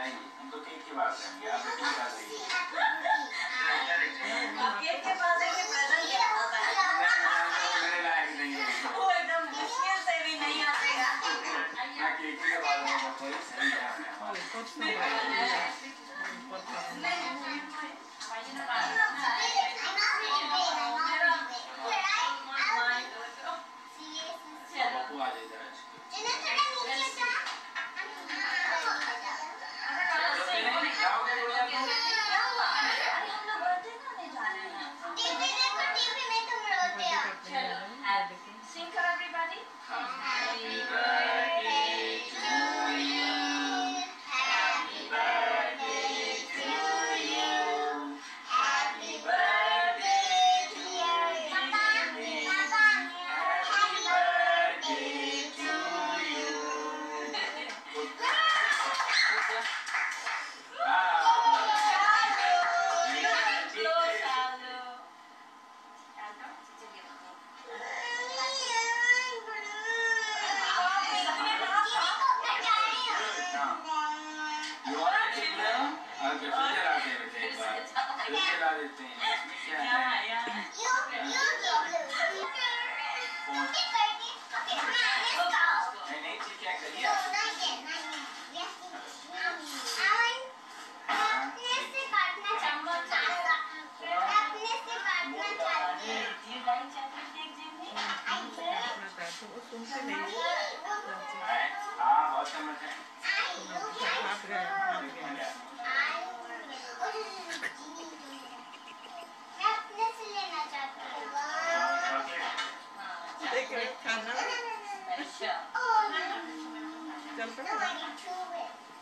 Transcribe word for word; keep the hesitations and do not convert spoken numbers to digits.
नहीं, हम तो केक की बात करेंगे, आप बेटी की बात करिए। आप केक के पास है कि प्रेजेंट के पास है? मेरे लायक नहीं है। वो एकदम मुश्किल से भी नहीं आएगा। मैं केक के बारे में बहुत सही है Sing for everybody. Happy birthday to you. Happy birthday to you. Happy birthday to you. Happy birthday to you. चल